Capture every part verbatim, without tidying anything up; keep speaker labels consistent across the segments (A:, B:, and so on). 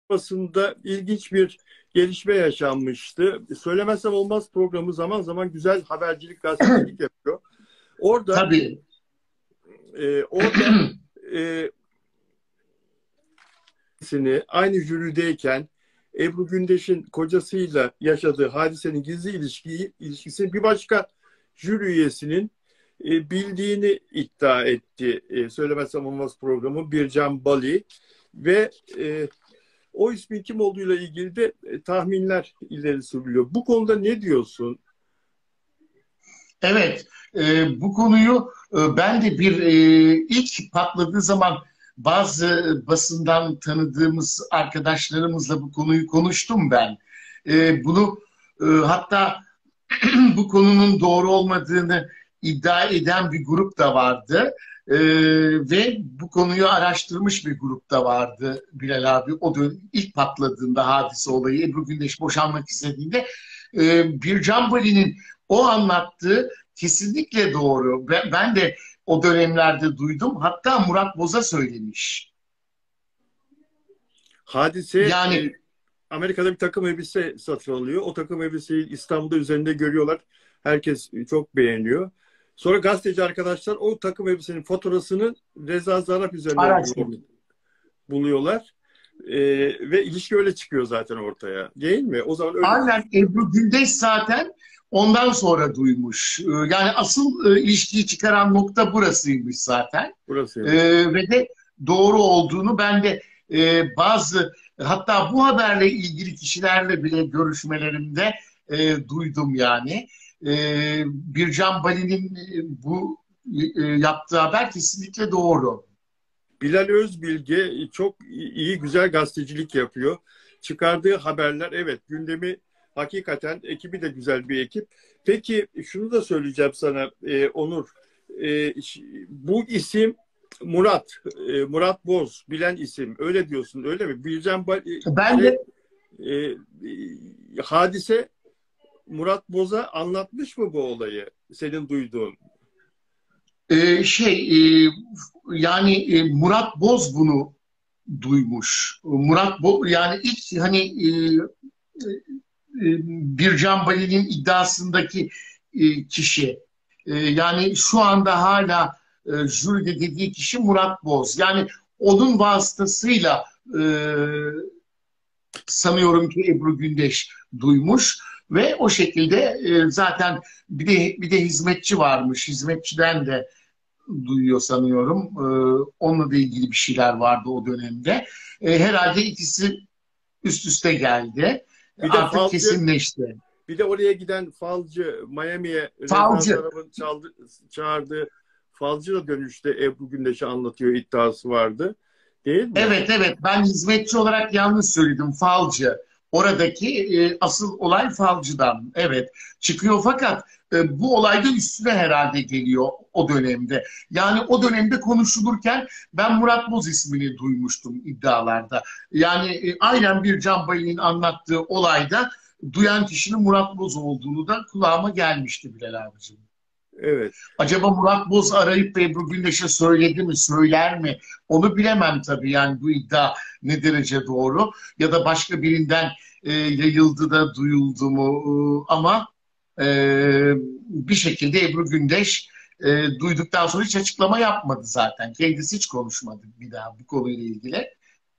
A: basında ilginç bir gelişme yaşanmıştı. Söylemezsem olmaz programı zaman zaman güzel habercilik, gazetecilik yapıyor. Orada
B: Tabii.
A: e, orada e, aynı jürideyken Ebru Gündeş'in kocasıyla yaşadığı hadisenin gizli ilişkiyi, ilişkisi bir başka jüri üyesinin e, bildiğini iddia etti. E, söylemezsem olmaz programı Bircan Bali ve e, o ismin kim olduğuyla ilgili de e, tahminler ileri sürülüyor. Bu konuda ne diyorsun?
B: Evet, e, bu konuyu e, ben de bir e, ilk patladığı zaman bazı basından tanıdığımız arkadaşlarımızla bu konuyu konuştum ben. E, bunu e, hatta bu konunun doğru olmadığını iddia eden bir grup da vardı. E, ve bu konuyu araştırmış bir grup da vardı Bilal abi. O dön ilk patladığında hadise olayı Ebru Gündeş boşanmak istediğinde e, Bircan Bali'nin o anlattığı kesinlikle doğru. Ben, ben de o dönemlerde duydum. Hatta Murat Boz'a söylemiş.
A: Hadise e,
B: Yani
A: Amerika'da bir takım elbise satın alıyor. O takım elbiseyi İstanbul'da üzerinde görüyorlar. Herkes çok beğeniyor. Sonra gazeteci arkadaşlar o takım elbisenin faturasını Reza Zarrab üzerinden
B: araştırma.
A: buluyorlar. Ee, ve ilişki öyle çıkıyor zaten ortaya. Değil mi? O zaman öyle.
B: Aynen Ebru Gündeş zaten ondan sonra duymuş. Ee, Yani asıl e, ilişkiyi çıkaran nokta burasıymış zaten.
A: Burasıymış.
B: Ee, ve de doğru olduğunu ben de e, bazı hatta bu haberle ilgili kişilerle bile görüşmelerimde e, duydum yani. E, Bircan Bali'nin e, bu e, yaptığı haber kesinlikle doğru.
A: Bilal Özbilge çok iyi, güzel gazetecilik yapıyor. Çıkardığı haberler, evet, gündemi hakikaten, ekibi de güzel bir ekip. Peki şunu da söyleyeceğim sana e, Onur. E, bu isim Murat, e, Murat Boz, bilen isim. Öyle diyorsun, öyle mi? Bircan
B: Ben
A: şey,
B: de
A: e, e, hadise Murat Boz'a anlatmış mı bu olayı? Senin duyduğun.
B: e, şey e, yani e, Murat Boz bunu duymuş. Murat Bo yani ilk hani e, e, Bircan Bali'nin iddiasındaki e, kişi e, yani şu anda hala e, jüride dediği kişi Murat Boz. Yani onun vasıtasıyla e, sanıyorum ki Ebru Gündeş duymuş ve o şekilde e, zaten bir de bir de hizmetçi varmış. Hizmetçiden de duyuyor sanıyorum. Ee, onunla da ilgili bir şeyler vardı o dönemde. Ee, herhalde ikisi üst üste geldi.
A: Bir de
B: Artık
A: falcı
B: kesinleşti.
A: Bir de oraya giden falcı, Miami'ye Reza
B: Falcı.
A: Zarrab'ın çaldı, çağırdığı falcı da dönüşte Ebru Gündeş'i anlatıyor iddiası vardı. Değil mi?
B: Evet evet ben hizmetçi olarak yanlış söyledim. Falcı. Oradaki e, asıl olay falcıdan. Evet çıkıyor fakat e, bu olay da üstüne herhalde geliyor o dönemde. Yani o dönemde konuşulurken ben Murat Boz ismini duymuştum iddialarda. Yani e, aynen bir Can Bayı'nın anlattığı olayda duyan kişinin Murat Boz olduğunu da kulağıma gelmişti Bilal abicim.
A: Evet.
B: Acaba Murat Boz arayıp Ebru Gündeş'e söyledi mi, söyler mi? Onu bilemem tabii yani bu iddia ne derece doğru ya da başka birinden e, yayıldı da duyuldu mu E, ama e, bir şekilde Ebru Gündeş e, duyduktan sonra hiç açıklama yapmadı zaten. Kendisi hiç konuşmadı bir daha bu konuyla ilgili.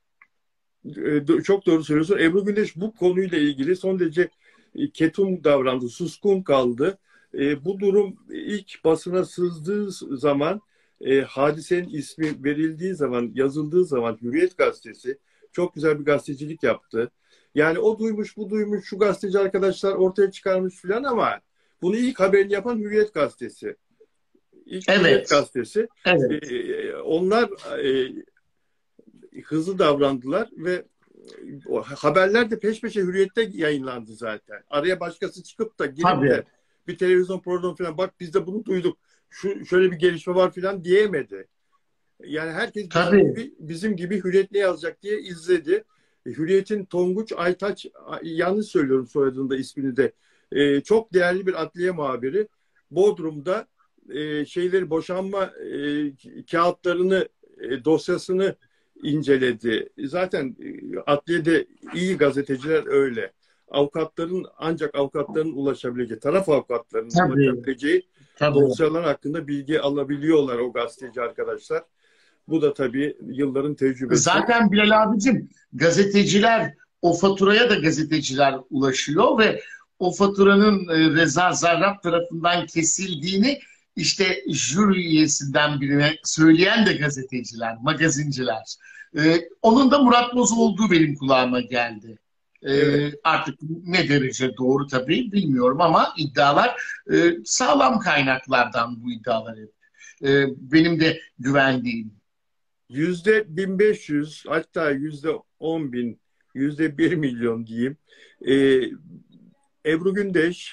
A: E, Çok doğru söylüyorsun. Ebru Gündeş bu konuyla ilgili son derece e, ketum davrandı, suskun kaldı. E, bu durum ilk basına sızdığı zaman, e, hadisenin ismi verildiği zaman, yazıldığı zaman Hürriyet gazetesi çok güzel bir gazetecilik yaptı. Yani o duymuş, bu duymuş, şu gazeteci arkadaşlar ortaya çıkarmış filan ama bunu ilk haberini yapan Hürriyet gazetesi. İlk Hürriyet
B: Evet,
A: gazetesi.
B: evet.
A: E, onlar e, hızlı davrandılar ve o haberler de peş peşe Hürriyet'te yayınlandı zaten. Araya başkası çıkıp da girip
B: Tabii,
A: de bir televizyon programı falan, bak biz de bunu duyduk, şu şöyle bir gelişme var falan diyemedi. Yani herkes bizim
B: tabii.
A: gibi bizim gibi Hürriyet ne yazacak diye izledi. E, Hürriyet'in Tonguç Aytaç, yanlış söylüyorum soyadını da, ismini de, e, çok değerli bir adliye muhabiri, Bodrum'da e, şeyleri, boşanma e, kağıtlarını, e, dosyasını inceledi. Zaten e, adliyede iyi gazeteciler öyle. Avukatların ancak avukatların ulaşabileceği, taraf avukatlarının
B: Tabii,
A: ulaşabileceği
B: tabii.
A: dosyalar hakkında bilgi alabiliyorlar o gazeteci arkadaşlar. Bu da tabii yılların tecrübesi.
B: Zaten Bilal abicim, gazeteciler, o faturaya da gazeteciler ulaşıyor ve o faturanın e, Reza Zarrab tarafından kesildiğini işte jüri üyesinden birine söyleyen de gazeteciler, magazinciler. E, onun da Murat Boz olduğu benim kulağıma geldi. E,
A: Evet.
B: artık ne derece doğru tabii bilmiyorum ama iddialar e, sağlam kaynaklardan, bu iddialar hep. E, benim de güvendiğim.
A: Yüzde bin beş yüz, hatta yüzde on bin, yüzde bir milyon diyeyim. Ee, Ebru Gündeş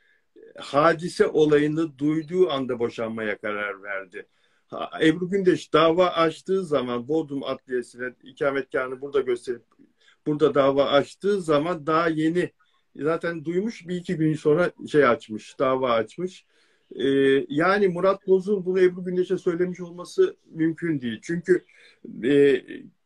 A: hadise olayını duyduğu anda boşanmaya karar verdi. Ha, Ebru Gündeş dava açtığı zaman Bodrum Adliyesi'ne ikametgahını burada gösterip burada dava açtığı zaman daha yeni, zaten duymuş, bir iki gün sonra şey açmış, dava açmış. Ee, yani Murat Boz'un bunu Ebru Gündeş'e söylemiş olması mümkün değil. Çünkü e,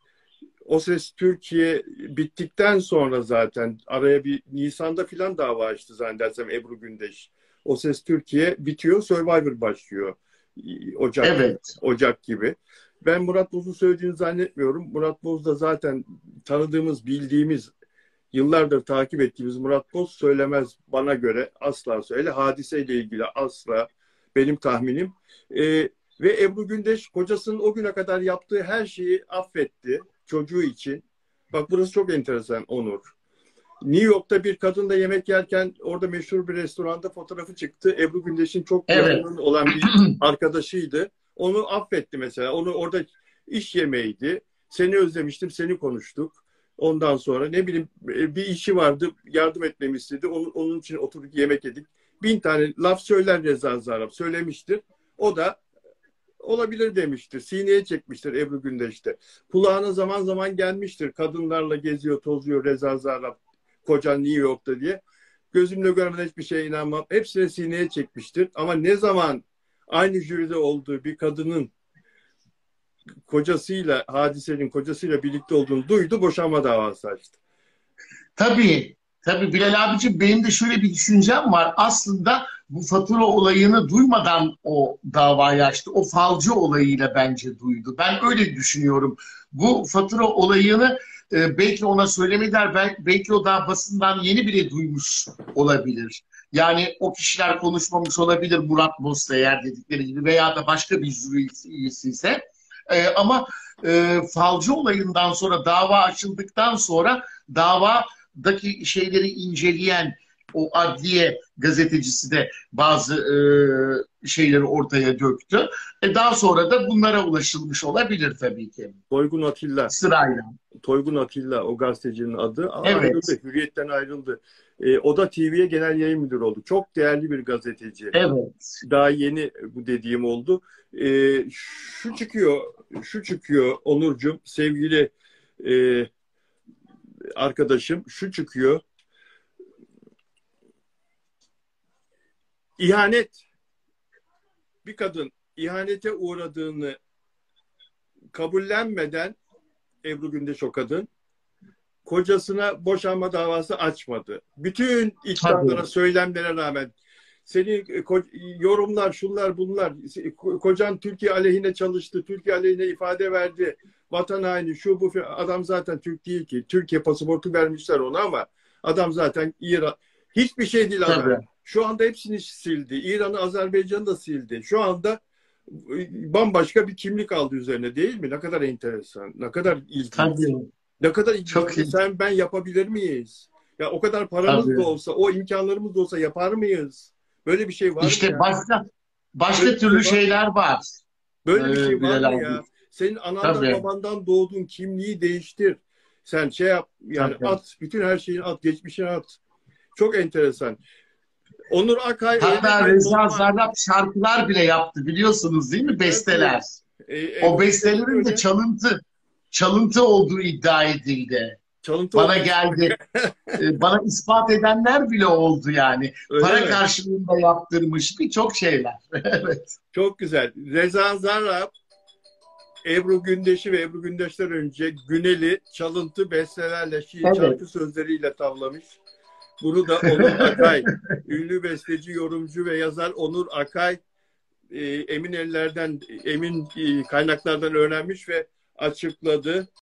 A: O Ses Türkiye bittikten sonra zaten araya bir Nisan'da filan dava açtı zannedersem Ebru Gündeş. O Ses Türkiye bitiyor, Survivor başlıyor. Ocak,
B: Evet.
A: Ocak gibi. Ben Murat Boz'un söylediğini zannetmiyorum. Murat Boz da zaten tanıdığımız, bildiğimiz, yıllardır takip ettiğimiz Murat Boz söylemez bana göre. Asla söyle. Hadiseyle ilgili asla, benim tahminim. Ee, ve Ebru Gündeş kocasının o güne kadar yaptığı her şeyi affetti çocuğu için. Bak burası çok enteresan Onur. New York'ta bir kadınla yemek yerken orada meşhur bir restoranda fotoğrafı çıktı. Ebru Gündeş'in çok
B: Evet.
A: yakın olan bir arkadaşıydı. Onu affetti mesela. Onu orada iş yemeğiydi. Seni özlemiştim, seni konuştuk. Ondan sonra ne bileyim bir işi vardı, yardım etmemi istedi. Onun, onun için oturduk yemek yedik. Bin tane laf söyler Reza Zarrab, söylemiştir. O da olabilir demiştir. Sineye çekmiştir Ebru Gündeş'te. Kulağına zaman zaman gelmiştir. Kadınlarla geziyor, tozuyor Reza Zarrab, kocan New York'ta diye. Gözümle görmeden hiçbir şeye inanmam. Hepsine sineye çekmiştir. Ama ne zaman aynı jüride olduğu bir kadının kocasıyla, hadisenin kocasıyla birlikte olduğunu duydu, boşanma davası açtı.
B: Tabii, tabii Bilal abicim, benim de şöyle bir düşüncem var. Aslında bu fatura olayını duymadan o davayı açtı. O falcı olayıyla bence duydu. Ben öyle düşünüyorum. Bu fatura olayını e, belki ona söylemediler. Belki, belki o daha basından yeni bile duymuş olabilir. Yani o kişiler konuşmamış olabilir, Murat Boz eğer dedikleri gibi, veya da başka bir jüri üyesi ise. E, ama e, falcı olayından sonra, dava açıldıktan sonra davadaki şeyleri inceleyen o adliye gazetecisi de bazı e, şeyleri ortaya döktü. E, daha sonra da bunlara ulaşılmış olabilir tabii ki.
A: Toygun Atilla.
B: Sırayla.
A: Toygun Atilla o gazetecinin adı. Ama
B: Evet.
A: ayrıldı. Hürriyet'ten ayrıldı. E, o da T V'ye genel yayın müdürü oldu. Çok değerli bir gazeteci.
B: Evet.
A: Daha yeni bu dediğim oldu. E, şu çıkıyor, şu çıkıyor Onurcuğum, sevgili e, arkadaşım, şu çıkıyor. İhanet. Bir kadın ihanete uğradığını kabullenmeden Ebru Gündeş, o kadın, kocasına boşanma davası açmadı. Bütün iddialara,
B: Tabii.
A: söylemlere rağmen, senin yorumlar, şunlar bunlar, kocan Türkiye aleyhine çalıştı, Türkiye aleyhine ifade verdi, vatan haini, şu bu, adam zaten Türk değil ki. Türkiye pasaportu vermişler ona ama adam zaten İran. Hiçbir şey değil adam.
B: Tabii.
A: Şu anda hepsini sildi. İran'ı, Azerbaycan'ı da sildi. Şu anda bambaşka bir kimlik aldı üzerine, değil mi? Ne kadar enteresan, ne kadar ilginç.
B: Tabii.
A: Ne kadar ilginç.
B: Çok iyi.
A: Sen ben yapabilir miyiz? Ya o kadar paramız
B: Tabii.
A: da olsa, o imkanlarımız da olsa yapar mıyız? Böyle bir şey var
B: İşte
A: mı ya?
B: başka başka
A: Böyle bir
B: türlü
A: şey var mı?
B: şeyler var.
A: Böyle bir
B: Ee,
A: şey var
B: Bilal
A: mı
B: abi.
A: ya? Senin anandan
B: Tabii.
A: babandan doğduğun kimliği değiştir. Sen şey yap, yani
B: Tabii.
A: at, bütün her şeyini at, geçmişini at. Çok enteresan. Onur Akay
B: Hatta
A: öyle bir
B: Reza
A: normal.
B: Zarrab şarkılar bile yaptı, biliyorsunuz değil mi? Besteler.
A: E,
B: O
A: Ebru
B: bestelerin de
A: öyle.
B: çalıntı çalıntı olduğu iddia edildi.
A: Çalıntı
B: Bana
A: olmuş.
B: geldi. Ee, Bana ispat edenler bile oldu yani.
A: Öyle
B: Para
A: mi?
B: karşılığında yaptırmış birçok şeyler. Evet.
A: Çok güzel. Reza Zarrab Ebru Gündeş'i ve Ebru Gündeş'ten önce Günel'i çalıntı bestelerle, şiir,
B: Evet.
A: şarkı sözleriyle tavlamış. Bunu da Onur Akay, ünlü besteci, yorumcu ve yazar Onur Akay, e, emin ellerden, emin e, kaynaklardan öğrenmiş ve açıkladı.